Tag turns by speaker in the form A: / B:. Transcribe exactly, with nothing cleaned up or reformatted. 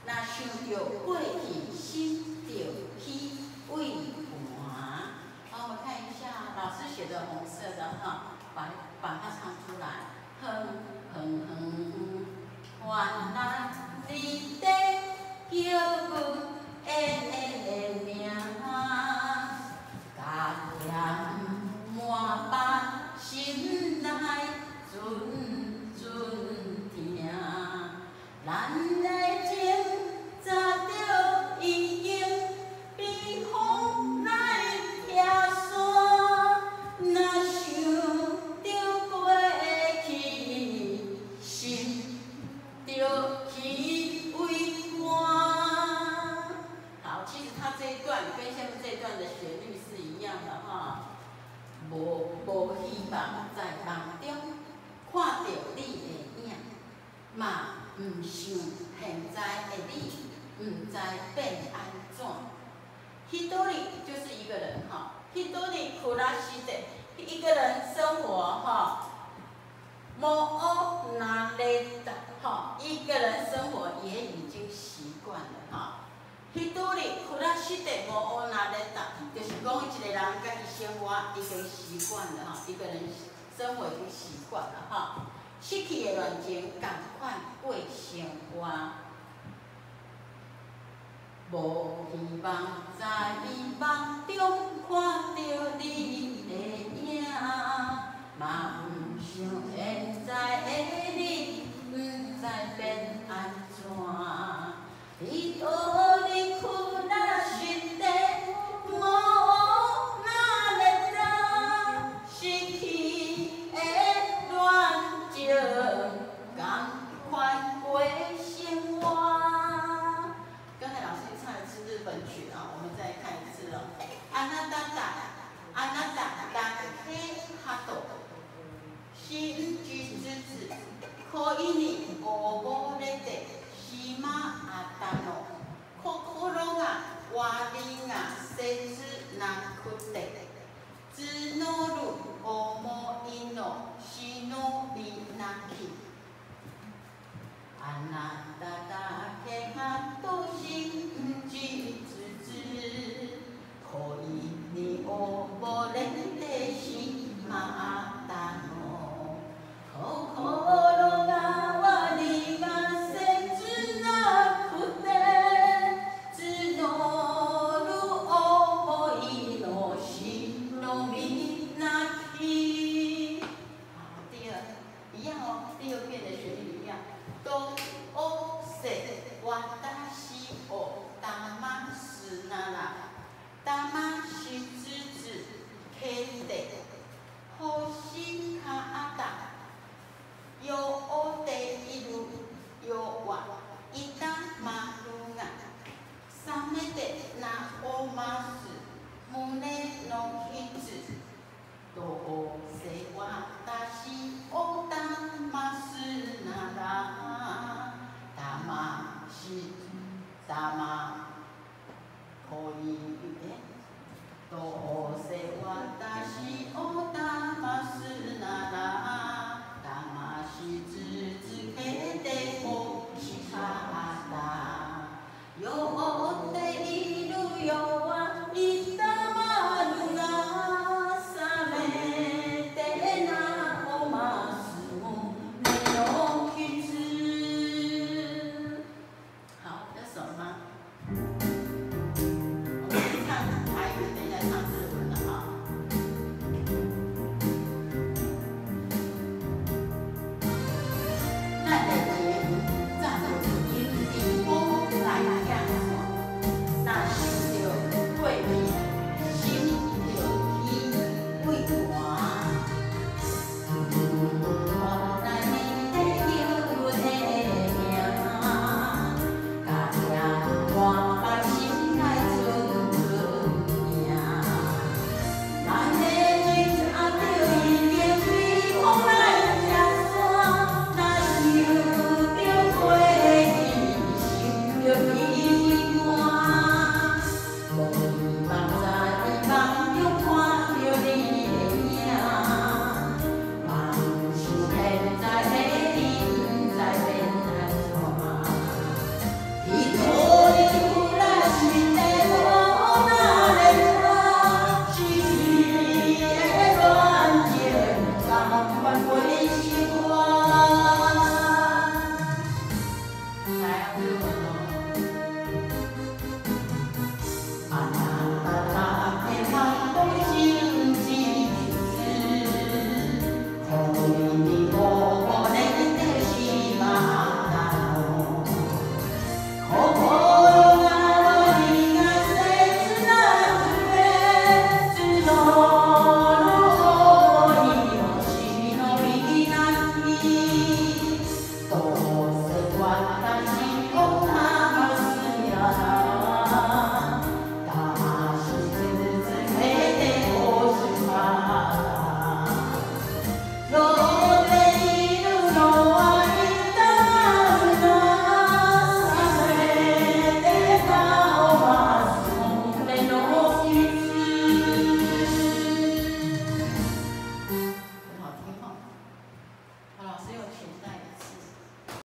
A: 若想着过去，心就起畏寒。好，我们看一下老师写的红色的哈，把把它唱出来。哼哼哼，原来你在叫阮的名，家念满腹心内阵阵疼。咱的情早就已经比风来拆散，若想着过去，心就起畏寒。好，其实它这一段跟下面这一段的旋律是一样的哈。无无希望在梦中看到你的影，嘛毋想现在的你，毋知变安怎。一多里就是一个人哈，一多里苦拉西的，一个人生活哈，无乌那勒达哈，一个人生活也已经习惯了哈。一多里苦拉西的无乌那勒达，就是讲一个人家己生活已经习惯了哈，一个人生活已经习惯了哈。失去的恋情，共款过生活，无希望在梦中看到你的影，嘛毋想现在的你，毋知变安怎。你倒离苦那心地，无那勒达，失去的恋情，共款过生活。刚才老师唱的是日本曲啊，我们再看一次了。あなただ、あなただけハト、真実つ恋に溺れてしまったの。心が終りが切なくて、募る思いの忍びなき。あなただけがと真実つ恋に溺れてしまったの。心が終わりが切なくて、募る思いの忍びなき。好，第二一样哦，第二遍的旋律一样。どうせ私を騙すなら、騙しつつけて欲しかった。酔っている夜はいたまるが、冷めて直ます胸の傷。どうせ私を騙すなら、騙し騙恋へ。どうせ私を騙すなら、騙し続けて欲しかった。酔っている夜はいたまるが、冷めて直ます胸の傷。好，这首吗？我们唱台语，等一下唱日文了哈。咱的情早就已经比风来拆散，若想着过去，心就起畏寒。无奈你在叫阮的名，家己满腹心内阵阵疼。咱的情早就已经比风来拆散，若想着过去，心就起